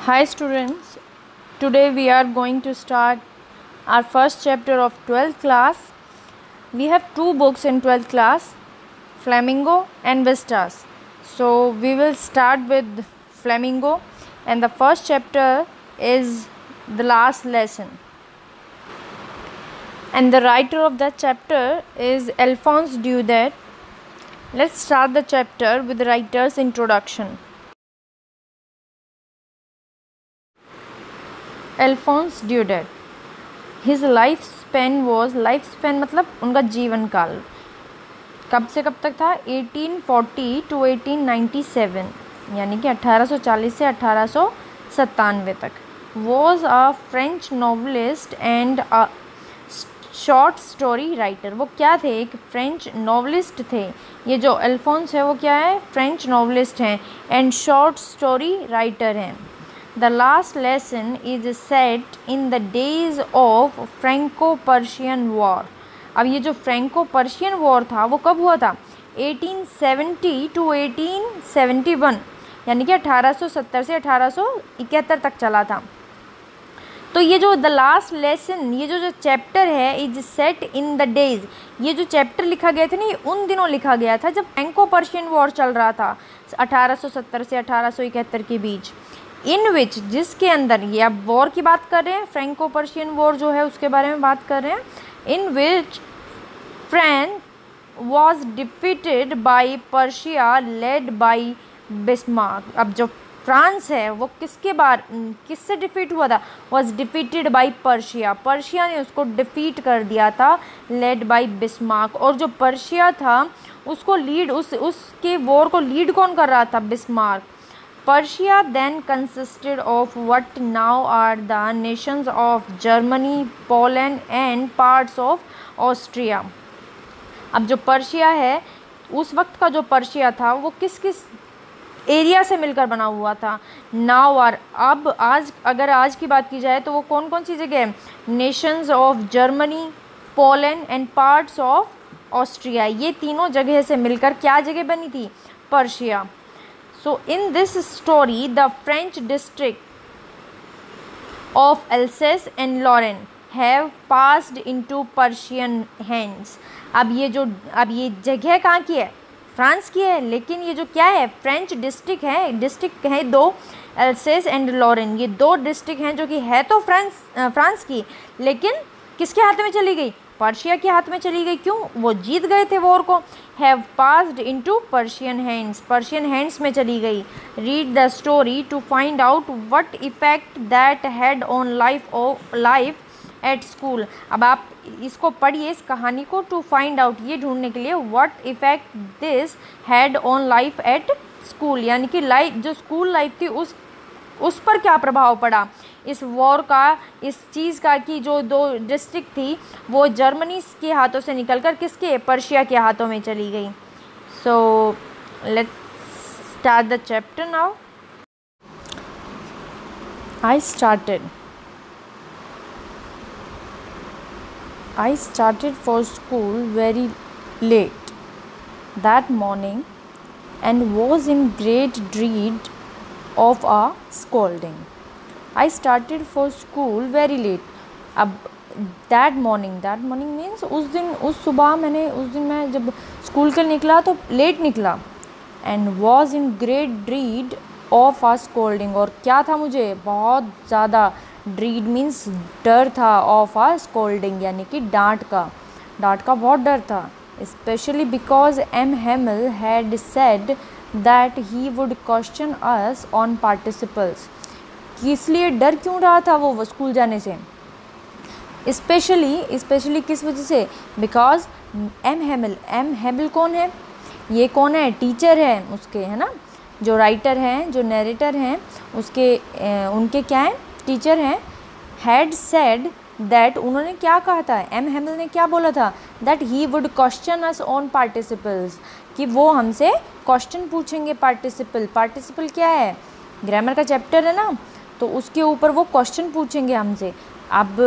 Hi students, today we are going to start our first chapter of 12th class. We have two books in 12th class, Flamingo and Vistas. So we will start with Flamingo, and the first chapter is the last lesson. And the writer of that chapter is Alphonse Daudet. Let's start the chapter with the writer's introduction. Alphonse Daudet. His lifespan मतलब उनका जीवन काल कब से कब तक था 1840 to 1897 यानी कि 1840 से 1897 तक. Was a French novelist and a short story writer. वो क्या थे? एक फ्रेंच नॉवलिस्ट थे. ये जो अल्फोंस है वो क्या है? फ्रेंच नॉवलिस्ट हैं एंड शॉर्ट स्टोरी राइटर हैं. The last lesson is set in the days of Franco Prussian war. अब ये जो फ्रेंको पर्शियन वॉर था वो कब हुआ था? 1870 टू 1871 यानी कि 1870 से 1871 तक चला था. तो ये जो द लास्ट लेसन, ये जो चैप्टर है is set in the days, ये जो चैप्टर लिखा गया था ना, ये उन दिनों लिखा गया था जब फ्रेंको पर्शियन वॉर चल रहा था 1870 से 1871 के बीच. इन विच, जिसके अंदर, ये अब वॉर की बात कर रहे हैं, फ्रेंको पर्शियन वॉर जो है उसके बारे में बात कर रहे हैं. In which France was defeated by Prussia led by Bismarck. अब जो फ्रांस है वो किससे डिफीट हुआ था? Was defeated by Prussia. Prussia ने उसको डिफीट कर दिया था, लेड बाई बिस्मार्क. और जो पर्शिया था उसको लीड, उसके वॉर को लीड कौन कर रहा था? Bismarck. Prussia then consisted of what now are the nations of Germany, Poland and parts of Austria. अब जो पर्शिया है, उस वक्त का जो पर्शिया था वो किस किस एरिया से मिलकर बना हुआ था? नाउ आर, अब आज, अगर आज की बात की जाए तो वो कौन कौन सी जगह है? Nations of Germany, Poland and parts of Austria. ये तीनों जगह से मिलकर क्या जगह बनी थी? Prussia. So in this story the French district of Alsace and Lorraine have passed into Prussian hands. अब ये जगह कहाँ की है? फ्रांस की है. लेकिन ये जो क्या है? फ्रेंच डिस्ट्रिक्ट है दो, एल्सेस एंड लॉरेन. ये दो डिस्ट्रिक्ट हैं जो कि है तो फ्रांस की, लेकिन किसके हाथ में चली गई? पर्शिया के हाथ में चली गई. क्यों? वो जीत गए थे वॉर को. Have passed into Prussian hands, Prussian hands में चली गई. Read the story to find out what effect that had on life at school. अब आप इसको पढ़िए, इस कहानी को, टू फाइंड आउट, ये ढूंढने के लिए, what effect this had on life at school, यानी कि लाइफ, जो स्कूल लाइफ थी उस पर क्या प्रभाव पड़ा इस वॉर का, इस चीज़ का, कि जो दो डिस्ट्रिक्ट थी वो जर्मनी के हाथों से निकलकर किसके? पर्शिया के हाथों में चली गई. So let's start the chapter now. I started for school very late that morning and was in great dread of a scolding. I started for school very late. अब that morning means उस सुबह मैं जब school के निकला तो late निकला. and was in great dread of a scolding, और क्या था? मुझे बहुत ज़्यादा, ड्रीड मीन्स डर था, ऑफ आ स्कोल्डिंग यानी कि डांट का बहुत डर था. Specially because M Hamel had said that he would question us on participles. इसलिए डर क्यों रहा था वो स्कूल जाने से? स्पेशली किस वजह से? बिकॉज एम हेमल कौन है? ये कौन है? टीचर है उसके, है ना, जो राइटर हैं, जो नरेटर हैं उसके, उनके क्या हैं? टीचर हैं. हैड सेड दैट, उन्होंने क्या कहा था? एम हेमल ने क्या बोला था? That he would question us on participles, कि वो हमसे क्वेश्चन पूछेंगे. पार्टिसिपल क्या है? ग्रामर का चैप्टर है ना, तो उसके ऊपर वो क्वेश्चन पूछेंगे हमसे. अब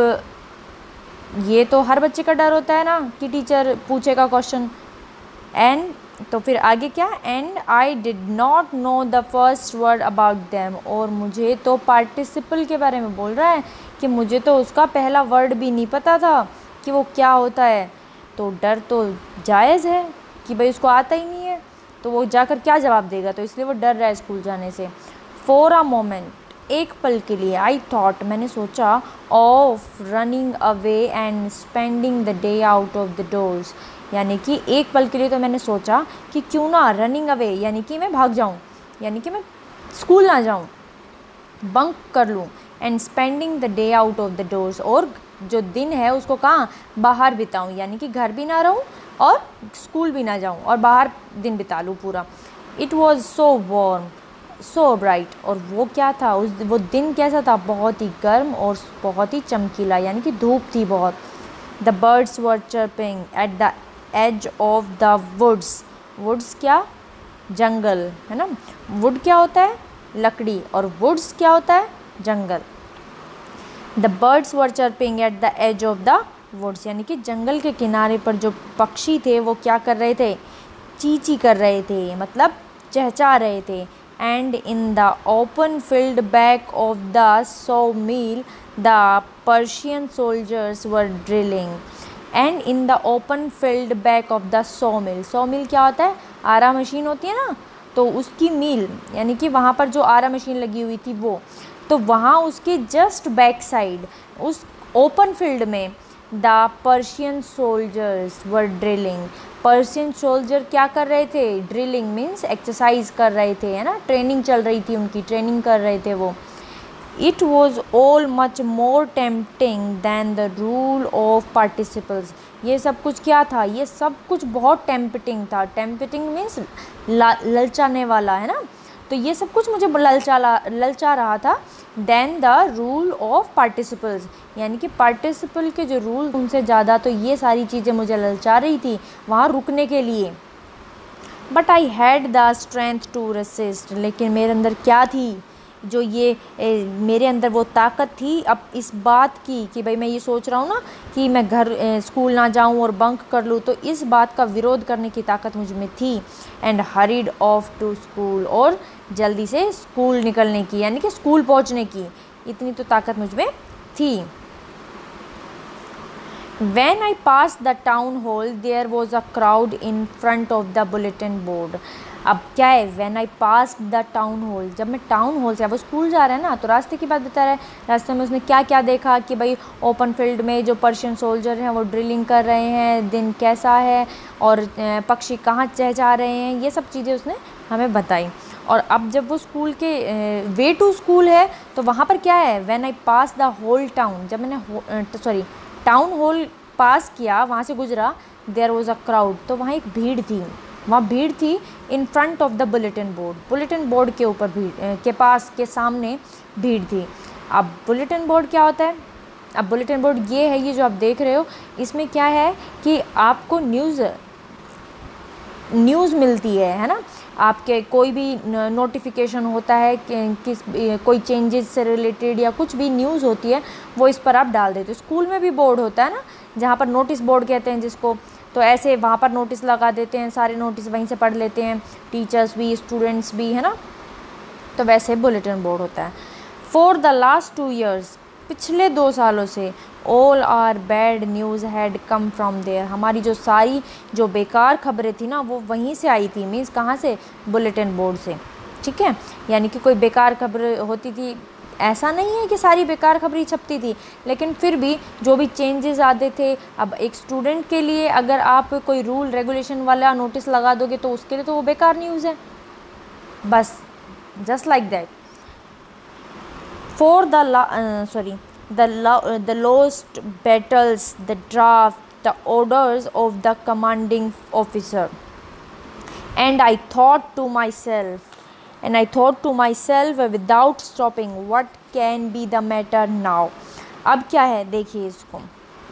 ये तो हर बच्चे का डर होता है ना कि टीचर पूछेगा क्वेश्चन. एंड तो फिर आगे क्या, and I did not know the first word about them, और मुझे तो पार्टिसिपल के बारे में बोल रहा है कि मुझे तो उसका पहला वर्ड भी नहीं पता था कि वो क्या होता है। तो डर तो जायज़ है कि भाई उसको आता ही नहीं है, तो वो जाकर क्या जवाब देगा, तो इसलिए वो डर रहा है स्कूल जाने से। फॉर अ मोमेंट, एक पल के लिए, आई थॉट, मैंने सोचा, of running away and spending the day out of the doors, यानी कि एक पल के लिए तो मैंने सोचा कि क्यों ना रनिंग अवे, यानी कि मैं भाग जाऊँ, यानी कि मैं स्कूल ना जाऊँ, बंक कर लूँ, and spending the day out of the doors, और जो दिन है उसको कहाँ, बाहर बिताऊँ, यानी कि घर भी ना रहूँ और स्कूल भी ना जाऊँ और बाहर दिन बिता लूँ पूरा। It was so warm so bright, और वो क्या था, वो दिन कैसा था, बहुत ही गर्म और बहुत ही चमकीला, यानी कि धूप थी बहुत। The birds were chirping at the edge of the woods, woods क्या, जंगल है ना, वुड क्या होता है, लकड़ी, और वुड्स क्या होता है, जंगल। The birds were chirping at the edge of the woods, यानी कि जंगल के किनारे पर जो पक्षी थे वो क्या कर रहे थे, चींची कर रहे थे, मतलब चहचा रहे थे। And in the open field back of the sawmill the Prussian soldiers were drilling, and in the open field back of the sawmill, sawmill क्या होता है, आरा मशीन होती है ना, तो उसकी मील, यानी कि वहाँ पर जो आरा मशीन लगी हुई थी वो, तो वहाँ उसके जस्ट बैक साइड उस ओपन फील्ड में the Prussian soldiers were drilling, Prussian soldier क्या कर रहे थे, ड्रिलिंग मीन्स एक्सरसाइज कर रहे थे, है ना, ट्रेनिंग चल रही थी उनकी, ट्रेनिंग कर रहे थे वो। It was all much more tempting than the rule of participles, ये सब कुछ क्या था, ये सब कुछ बहुत टेम्पटिंग था, टेम्पटिंग मीन्स ललचाने वाला, है ना, तो ये सब कुछ मुझे ललचा रहा था। Than the rule of participles, यानी कि पार्टिसिपल के जो रूल उनसे ज़्यादा तो ये सारी चीज़ें मुझे ललचा रही थी वहाँ रुकने के लिए। But I had the strength to resist, लेकिन मेरे अंदर क्या थी, जो ये मेरे अंदर वो ताकत थी अब इस बात की कि भाई मैं ये सोच रहा हूँ ना कि मैं स्कूल ना जाऊँ और बंक कर लूँ, तो इस बात का विरोध करने की ताकत मुझ में थी। And hurried off to school, और जल्दी से स्कूल निकलने की, यानी कि स्कूल पहुँचने की इतनी तो ताकत मुझ में थी। When I passed the town hall, there was a crowd in front of the bulletin board. अब क्या है, when I passed the town hall, जब मैं टाउन हॉल से, अब वो स्कूल जा रहा है ना, तो रास्ते की बात बता रहा है, रास्ते में उसने क्या क्या देखा कि भाई ओपन फील्ड में जो पर्शियन सोल्जर हैं वो ड्रिलिंग कर रहे हैं, दिन कैसा है और पक्षी कहाँ चहचहा रहे हैं, ये सब चीज़ें उसने हमें बताई। और अब जब वो स्कूल के वे टू स्कूल है तो वहाँ पर क्या है, when I pass the whole town, जब मैंने टाउन हॉल पास किया, वहाँ से गुजरा, देयर वॉज अ क्राउड, तो वहाँ एक भीड़ थी, वहाँ भीड़ थी in front of the bulletin board, bulletin board के ऊपर भीड़ के पास के सामने भीड़ थी। अब बुलेटिन बोर्ड क्या होता है, अब बुलेटिन बोर्ड ये है, ये जो आप देख रहे हो, इसमें क्या है कि आपको न्यूज़ मिलती है ना, आपके कोई भी नोटिफिकेशन होता है कि कोई चेंजेस से रिलेटेड या कुछ भी न्यूज़ होती है वो इस पर आप डाल देते हो। स्कूल में भी बोर्ड होता है ना, जहाँ पर नोटिस बोर्ड कहते हैं जिसको, तो ऐसे वहाँ पर नोटिस लगा देते हैं, सारे नोटिस वहीं से पढ़ लेते हैं, टीचर्स भी स्टूडेंट्स भी, है ना, तो वैसे बुलेटिन बोर्ड होता है। फॉर द लास्ट 2 years, पिछले 2 सालों से, all are bad news had come from there, हमारी जो सारी जो बेकार खबरें थी ना वो वहीं से आई थी, मीन्स कहाँ से, बुलेटिन बोर्ड से, ठीक है। यानी कि कोई बेकार खबर होती थी, ऐसा नहीं है कि सारी बेकार खबरें छपती थी, लेकिन फिर भी जो भी चेंजेस आते थे, अब एक स्टूडेंट के लिए अगर आप कोई रूल रेगुलेशन वाला नोटिस लगा दोगे तो उसके लिए तो वो बेकार न्यूज़ है, बस, just like that. For the lost battles, the draft, the orders of the commanding officer, and I thought to myself without stopping, what can be the matter now? अब क्या है, देखिए इसको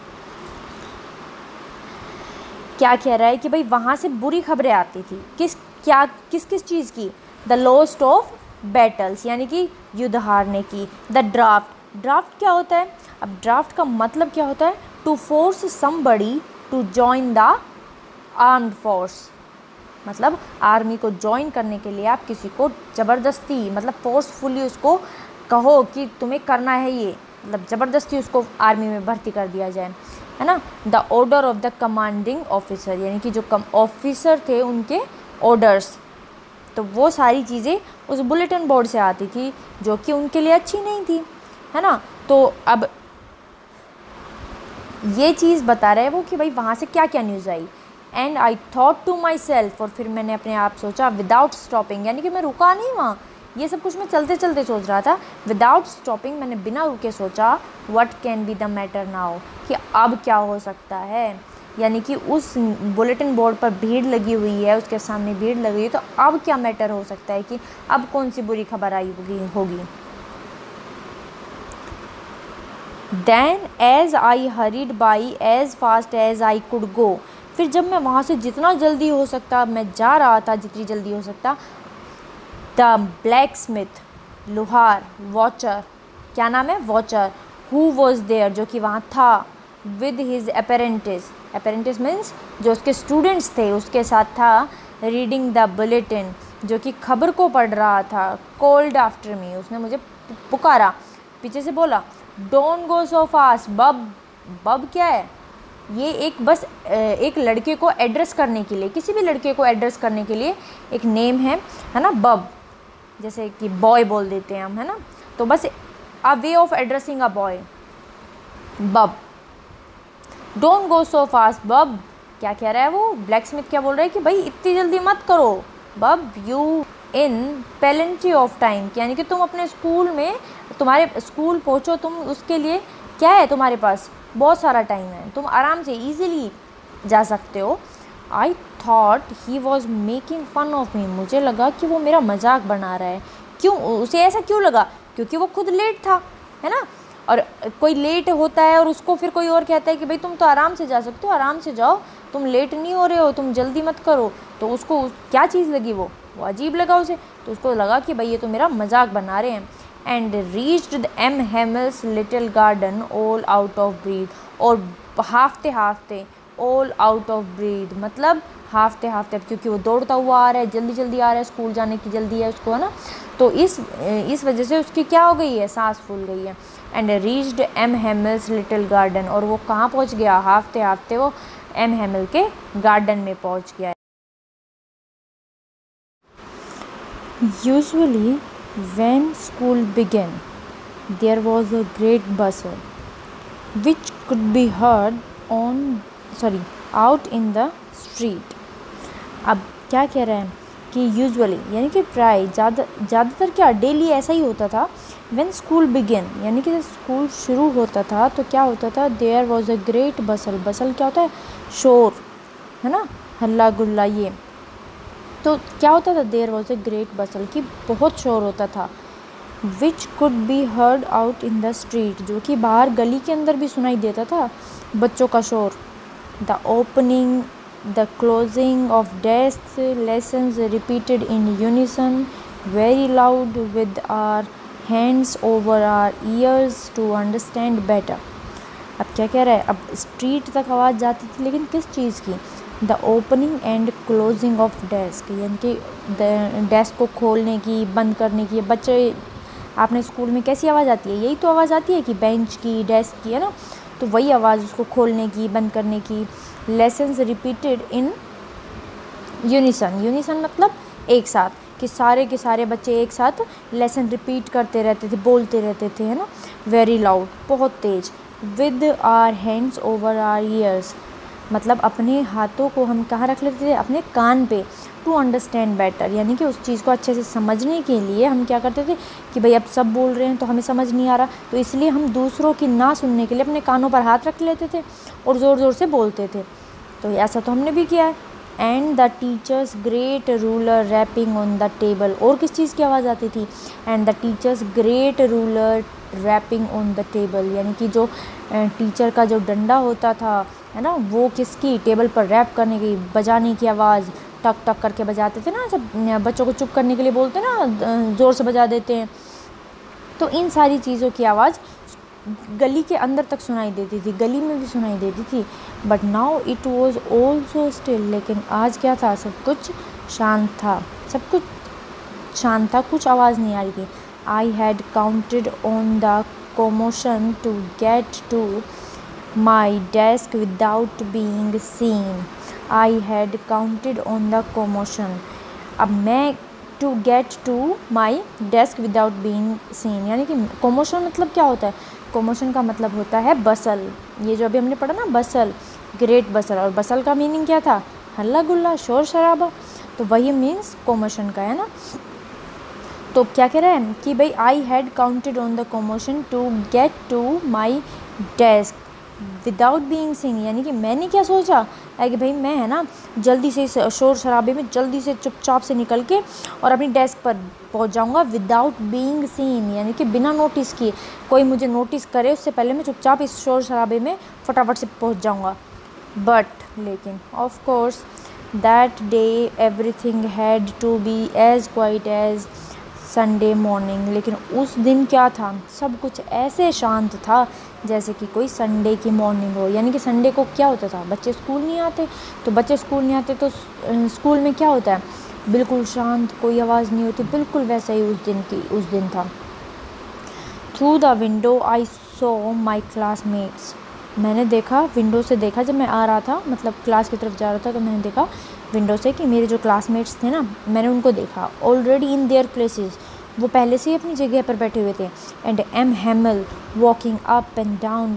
क्या कह रहा है कि भाई वहाँ से बुरी खबरें आती थी, किस चीज़ की, द लॉस्ट ऑफ बैटल्स, यानी कि युद्ध हारने की, द ड्राफ्ट क्या होता है, अब ड्राफ्ट का मतलब क्या होता है, to force somebody to join the armed force, मतलब आर्मी को ज्वाइन करने के लिए आप किसी को ज़बरदस्ती मतलब फोर्सफुली उसको कहो कि तुम्हें करना है ये, मतलब ज़बरदस्ती उसको आर्मी में भर्ती कर दिया जाए, है ना। The order of the commanding officer, यानी कि जो ऑफिसर थे उनके ऑर्डर्स, तो वो सारी चीज़ें उस बुलेटिन बोर्ड से आती थी जो कि उनके लिए अच्छी नहीं थी, है ना। तो अब ये चीज़ बता रहे हैं वो कि भाई वहाँ से क्या क्या न्यूज़ आई। And I thought to myself, और फिर मैंने अपने आप सोचा विदाउट स्टॉपिंग, यानी कि मैं रुका नहीं वहाँ, ये सब कुछ मैं चलते चलते सोच रहा था। विदाउट स्टॉपिंग, मैंने बिना रुके सोचा what can be the matter now, कि अब क्या हो सकता है। यानी कि उस बुलेटिन बोर्ड पर भीड़ लगी हुई है, उसके सामने भीड़ लगी हुई है, तो अब क्या मैटर हो सकता है कि अब कौन सी बुरी खबर आई होगी। Then as I hurried by as fast as I could go, फिर जब मैं वहाँ से जितना जल्दी हो सकता मैं जा रहा था, जितनी जल्दी हो सकता, द ब्लैक स्मिथ, लोहार, वॉचर, क्या नाम है, वॉचर, हु वॉज देयर, जो कि वहाँ था, with his apprentice, apprentice means जो उसके स्टूडेंट्स थे उसके साथ था, रीडिंग द बुलेटिन, जो कि खबर को पढ़ रहा था, कॉल्ड आफ्टर मी, उसने मुझे पुकारा, पीछे से बोला, डोंट गो सो फास्ट बब। बब क्या है, ये एक बस एक लड़के को एड्रेस करने के लिए, किसी भी लड़के को एड्रेस करने के लिए एक नेम है ना, बब, जैसे कि बॉय बोल देते हैं हम, है ना। तो बस a way of addressing a boy, bub. Don't go so fast bub, क्या कह रहा है वो, ब्लैक स्मिथ क्या बोल रहा है कि भाई इतनी जल्दी मत करो bub, you in plenty of time, यानी कि तुम अपने स्कूल में, तुम्हारे स्कूल पहुँचो तुम, उसके लिए क्या है तुम्हारे पास, बहुत सारा टाइम है, तुम आराम से ईज़िली जा सकते हो। I thought he was making fun of me, मुझे लगा कि वो मेरा मजाक बना रहा है। क्यों, उसे ऐसा क्यों लगा, क्योंकि वो खुद लेट था, है ना। और कोई लेट होता है और उसको फिर कोई और कहता है कि भाई तुम तो आराम से जा सकते हो, आराम से जाओ, तुम लेट नहीं हो रहे हो, तुम जल्दी मत करो, तो उसको क्या चीज़ लगी, वो अजीब लगा उसे, तो उसको लगा कि भाई ये तो मेरा मजाक बना रहे हैं। And reached the M Hamel's little garden all out of breath, और हाफते हाफते, ऑल आउट ऑफ ब्रीथ मतलब हाफते हाफते, क्योंकि वो दौड़ता हुआ आ रहा है, जल्दी जल्दी आ रहा है, स्कूल जाने की जल्दी है उसको, है ना। तो इस वजह से उसकी क्या हो गई है, सांस फूल गई है। And reached M Hamel's little garden, और वो कहाँ पहुँच गया, हाफते हाफते वो एम हेमल के गार्डन में पहुँच गया। Usually, when school began, there was a great bustle, which could be heard out in the street. अब क्या कह रहे हैं कि यूजुअली यानी कि प्राय ज़्यादातर क्या डेली ऐसा ही होता था। when school began यानी कि जब स्कूल शुरू होता था तो क्या होता था, there was a great bustle, bustle क्या होता है, शोर, है ना, हल्ला गुल्ला, ये तो क्या होता था, there was a great bustle, कि बहुत शोर होता था, which could be heard out in the street, जो कि बाहर गली के अंदर भी सुनाई देता था बच्चों का शोर। The opening the closing of desk lessons repeated in unison very loud with our hands over our ears to understand better. अब क्या कह रहा है, अब स्ट्रीट तक आवाज़ जाती थी, लेकिन किस चीज़ की, the opening and closing of desk, यानी कि डेस्क को खोलने की, बंद करने की। बच्चे आपने स्कूल में कैसी आवाज़ आती है, यही तो आवाज़ आती है कि बेंच की, डेस्क की, है ना, तो वही आवाज़ उसको खोलने की, बंद करने की। Lessons repeated in unison, unison मतलब एक साथ, कि सारे के सारे बच्चे एक साथ लेसन रिपीट करते रहते थे, बोलते रहते थे, है ना, वेरी लाउड, बहुत तेज़। With our hands over our ears, मतलब अपने हाथों को हम कहाँ रख लेते थे, अपने कान पे। टू अंडरस्टैंड बेटर, यानी कि उस चीज़ को अच्छे से समझने के लिए हम क्या करते थे कि भाई अब सब बोल रहे हैं तो हमें समझ नहीं आ रहा, तो इसलिए हम दूसरों की ना सुनने के लिए अपने कानों पर हाथ रख लेते थे और ज़ोर ज़ोर से बोलते थे। तो ऐसा तो हमने भी किया है। And the teacher's great ruler rapping on the table, और किस चीज़ की आवाज़ आती थी, and the teacher's great ruler rapping on the table, यानी कि जो टीचर का जो डंडा होता था, है ना, वो किसकी, टेबल पर रैप करने की, बजाने की आवाज़, टक टक करके बजाते थे ना, जब बच्चों को चुप करने के लिए बोलते ना, ज़ोर से बजा देते हैं। तो इन सारी चीज़ों की आवाज़ गली के अंदर तक सुनाई देती थी, गली में भी सुनाई देती थी। But now it was also still, लेकिन आज क्या था, सब कुछ शांत था, सब कुछ शांत था, कुछ आवाज़ नहीं आ रही थी। I had counted on the commotion to get to my desk without being seen. I had counted on the commotion. अब मैं to get to my desk without being seen, यानी कि commotion मतलब क्या होता है? commotion का मतलब होता है बसल। ये जो अभी हमने पढ़ा ना, बसल, ग्रेट बसल, और बसल का मीनिंग क्या था? हल्ला गुल्ला, शोर शराबा। तो वही मीन्स commotion का है ना। तो क्या कह रहा है कि भाई I had counted on the commotion to get to my desk without being seen, यानी कि मैंने क्या सोचा है कि भाई मैं है ना जल्दी से इस शोर शराबे में जल्दी से चुपचाप से निकल के और अपनी डेस्क पर पहुंच जाऊंगा विदाउट बीइंग सीन, यानी कि बिना नोटिस किए, कोई मुझे नोटिस करे उससे पहले मैं चुपचाप इस शोर शराबे में फटाफट से पहुंच जाऊंगा। बट लेकिन of course that day everything had to be as quiet as Sunday morning, लेकिन उस दिन क्या था, सब कुछ ऐसे शांत था जैसे कि कोई संडे की मॉर्निंग हो। यानी कि संडे को क्या होता था, बच्चे स्कूल नहीं आते, तो बच्चे स्कूल नहीं आते तो स्कूल में क्या होता है, बिल्कुल शांत, कोई आवाज़ नहीं होती, बिल्कुल वैसा ही उस दिन था। Through the window I saw my classmates, मैंने देखा, विंडो से देखा, जब मैं आ रहा था, मतलब क्लास की तरफ जा रहा था, तो मैंने देखा विंडो से कि मेरे जो क्लासमेट्स थे ना, मैंने उनको देखा। ऑलरेडी इन देयर प्लेसेस, वो पहले से ही अपनी जगह पर बैठे हुए थे। And M Hamel walking up and down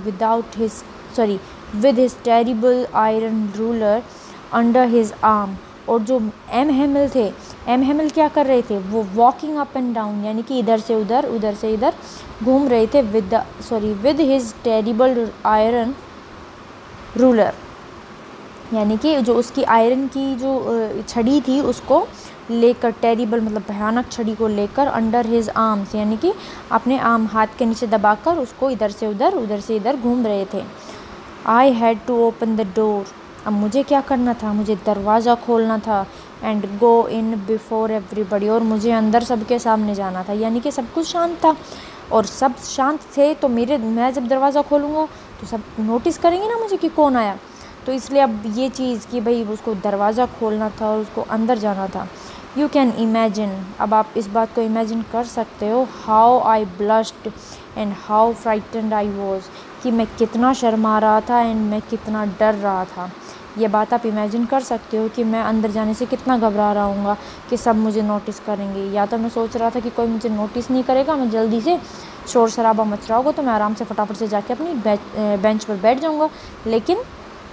with his terrible iron ruler under his arm, और जो एम हैमल थे, एम हैमल क्या कर रहे थे, वो वॉकिंग अप एंड डाउन, यानी कि इधर से उधर, उधर से इधर घूम रहे थे with his terrible iron ruler, यानी कि जो उसकी आयरन की जो छड़ी थी उसको लेकर, टेरिबल मतलब भयानक छड़ी को लेकर, अंडर हिज आर्म्स, यानी कि अपने आर्म हाथ के नीचे दबाकर उसको इधर से इधर घूम रहे थे। I had to open the door, अब मुझे क्या करना था, मुझे दरवाज़ा खोलना था। And go in before everybody, और मुझे अंदर सबके सामने जाना था, यानी कि सब कुछ शांत था और सब शांत थे, तो मैं जब दरवाज़ा खोलूँगा तो सब नोटिस करेंगे ना मुझे कि कौन आया। तो इसलिए अब ये चीज़ कि भाई उसको दरवाज़ा खोलना था और उसको अंदर जाना था। यू कैन इमेजिन, अब आप इस बात को इमेजिन कर सकते हो, how I blushed and how frightened I was, कि मैं कितना शर्मा रहा था एंड मैं कितना डर रहा था। ये बात आप इमेजिन कर सकते हो कि मैं अंदर जाने से कितना घबरा रहा हूँगा कि सब मुझे नोटिस करेंगे। या तो मैं सोच रहा था कि कोई मुझे नोटिस नहीं करेगा, मैं जल्दी से, शोर शराबा मच रहा होगा तो मैं आराम से फटाफट से जाके अपनी बेंच पर बैठ जाऊँगा। लेकिन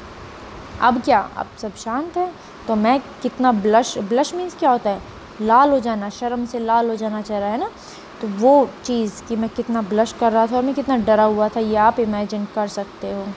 अब क्या, अब सब शांत है, तो मैं कितना ब्लश मीन्स क्या होता है, लाल हो जाना, शर्म से लाल हो जाना चाह रहा है ना, तो वो चीज़ कि मैं कितना ब्लश कर रहा था और मैं कितना डरा हुआ था, ये आप इमेजिन कर सकते हो।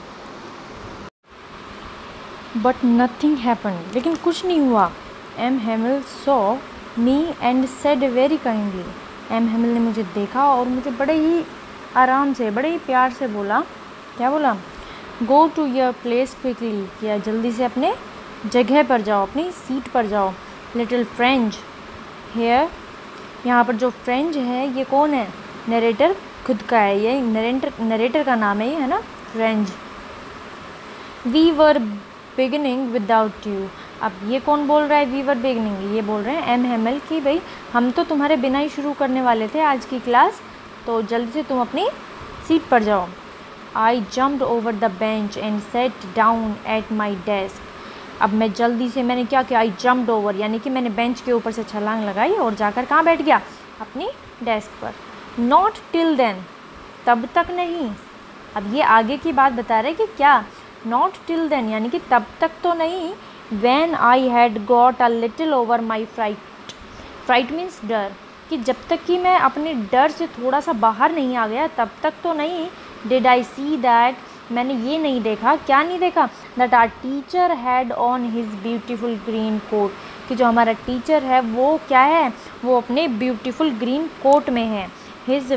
बट नथिंग हैपेंड, लेकिन कुछ नहीं हुआ। M Hamel saw me and said very kindly, M Hamel ने मुझे देखा और मुझे बड़े ही आराम से, बड़े ही प्यार से बोला, क्या बोला, go to your place quickly, या जल्दी से अपने जगह पर जाओ, अपनी सीट पर जाओ। लिटिल फ्रेंच हेयर, यहाँ पर जो फ्रेंच है ये कौन है, नरेटर खुद का है, ये नरेटर का नाम है ये, है ना, French. We were beginning without you, अब ये कौन बोल रहा है, वी वर बिगिनिंग, ये बोल रहे हैं एम हैमल कि भाई हम तो तुम्हारे बिना ही शुरू करने वाले थे आज की क्लास, तो जल्दी से तुम अपनी सीट पर जाओ। I jumped over the bench and sat down at my desk, अब मैं जल्दी से, मैंने क्या किया, आई जम्प्ड ओवर, यानी कि मैंने बेंच के ऊपर से छलांग लगाई और जाकर कहाँ बैठ गया, अपनी डेस्क पर। नॉट टिल देन, तब तक नहीं, अब ये आगे की बात बता रहे कि क्या, नॉट टिल देन यानी कि तब तक तो नहीं, when I had got a little over my fright means डर, कि जब तक कि मैं अपने डर से थोड़ा सा बाहर नहीं आ गया तब तक तो नहीं। डिड आई सी दैट, मैंने ये नहीं देखा, क्या नहीं देखा, that our teacher had on his beautiful green coat, कि जो हमारा टीचर है वो क्या है, वो अपने ब्यूटीफुल ग्रीन कोट में है। हिज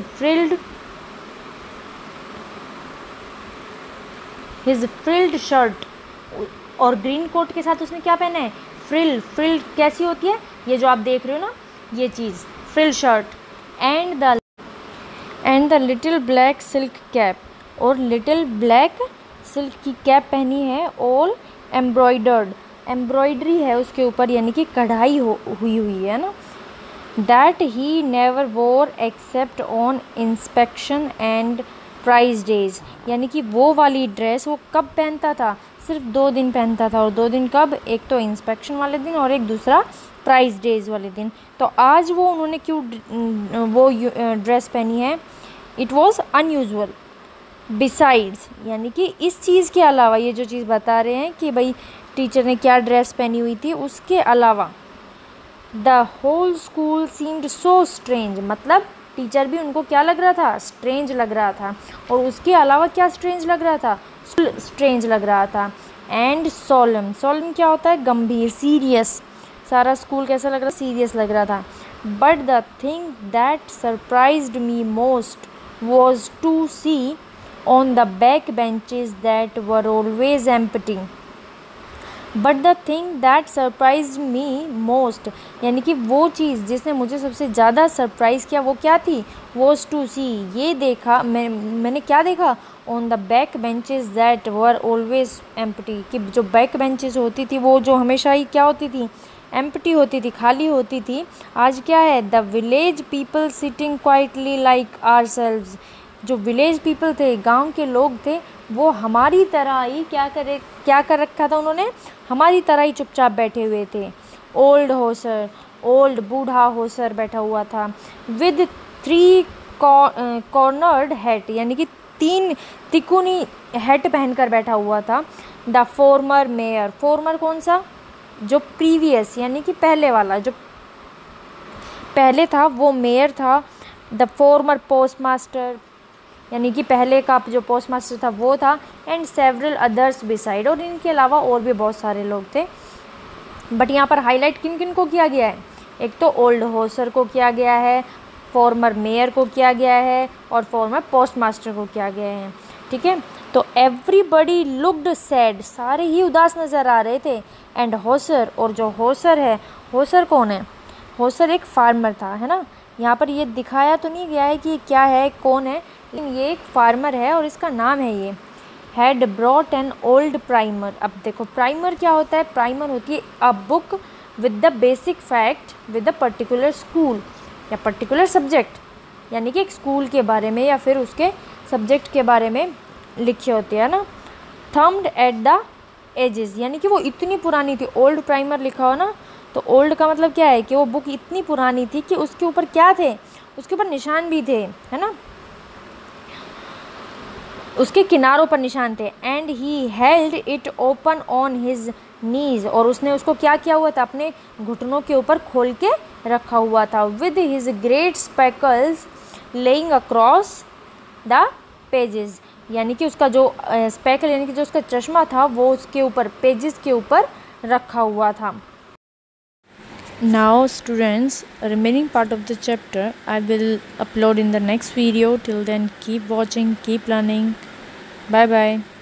फ्रिल्ड शर्ट, और ग्रीन कोट के साथ उसने क्या पहना है, फ्रिल कैसी होती है, ये जो आप देख रहे हो ना, ये चीज़ frill shirt, and the little black silk cap, और लिटिल ब्लैक सिल्क की कैप पहनी है, ऑल एम्ब्रॉयडर्ड, एम्ब्रॉयडरी है उसके ऊपर, यानी कि कढ़ाई हुई है ना। That he never wore except on inspection and prize days, यानी कि वो वाली ड्रेस वो कब पहनता था, सिर्फ 2 दिन पहनता था, और 2 दिन कब, एक तो इंस्पेक्शन वाले दिन और एक दूसरा प्राइज डेज वाले दिन। तो आज वो उन्होंने क्यों वो ड्रेस पहनी है, इट वॉज अनयूजुअल। बिसाइड्स, यानी कि इस चीज़ के अलावा, ये जो चीज़ बता रहे हैं कि भाई टीचर ने क्या ड्रेस पहनी हुई थी, उसके अलावा the whole school seemed so strange, मतलब टीचर भी उनको क्या लग रहा था, स्ट्रेंज लग रहा था, और उसके अलावा क्या स्ट्रेंज लग रहा था, स्ट्रेंज लग रहा था। एंड सोलम, सोलम क्या होता है, गंभीर, सीरियस, सारा स्कूल कैसा लग रहा, सीरियस लग रहा था। But the thing that surprised me most was to see on the back benches that were always empty. But the thing that surprised me most, यानी कि वो चीज़ जिसने मुझे सबसे ज़्यादा सरप्राइज़ किया वो क्या थी, was to see, ये देखा मैंने क्या देखा, on the back benches that were always empty, कि जो बैक बेंचेस होती थी वो जो हमेशा ही क्या होती थी, एम्प्टी होती थी, खाली होती थी। आज क्या है, the village people sitting quietly like ourselves, जो विलेज पीपल थे, गांव के लोग थे, वो हमारी तरह ही क्या कर रखा था उन्होंने, हमारी तरह ही चुपचाप बैठे हुए थे। ओल्ड होसर, ओल्ड बूढ़ा होसर बैठा हुआ था, विद 3 कॉर्नर्ड हैट, यानी कि 3 तिकोनी हैट पहनकर बैठा हुआ था। द फॉर्मर मेयर, फॉर्मर कौन सा, जो प्रीवियस, यानी कि पहले वाला, जो पहले था वो मेयर था। द फॉर्मर पोस्ट मास्टर, यानी कि पहले का जो पोस्ट मास्टर था वो था। एंड सेवरल अदर्स बिसाइड, और इनके अलावा और भी बहुत सारे लोग थे। बट यहाँ पर हाईलाइट किन किन को किया गया है, एक तो ओल्ड होसर को किया गया है, फॉर्मर मेयर को किया गया है, और फॉर्मर पोस्ट मास्टर को किया गया है। ठीक है, तो एवरीबडी लुक्ड सैड, सारे ही उदास नज़र आ रहे थे। एंड होसर, और जो होसर है, होसर कौन है, होसर एक फार्मर था, है ना। यहाँ पर ये दिखाया तो नहीं गया है कि क्या है, कौन है, लेकिन ये एक फार्मर है और इसका नाम है ये। Had brought an old primer, अब देखो प्राइमर क्या होता है, प्राइमर होती है a book with the basic fact with the particular school या पर्टिकुलर सब्जेक्ट, यानी कि एक स्कूल के बारे में या फिर उसके सब्जेक्ट के बारे में लिखे होते हैं ना। थम्ड एट द एजेस, यानी कि वो इतनी पुरानी थी, ओल्ड प्राइमर लिखा हो ना, तो ओल्ड का मतलब क्या है कि वो बुक इतनी पुरानी थी कि उसके ऊपर क्या थे, उसके ऊपर निशान भी थे, है ना, उसके किनारों पर निशान थे। And he held it open on his knees, और उसने उसको क्या किया हुआ था, अपने घुटनों के ऊपर खोल के रखा हुआ था। With his great spectacles lying across the pages, यानी कि उसका जो स्पेकल, यानी कि जो उसका चश्मा था वो उसके ऊपर पेजेस के ऊपर रखा हुआ था। Now students, remaining part of the chapter I will upload in the next video. Till then keep watching, keep learning. Bye bye.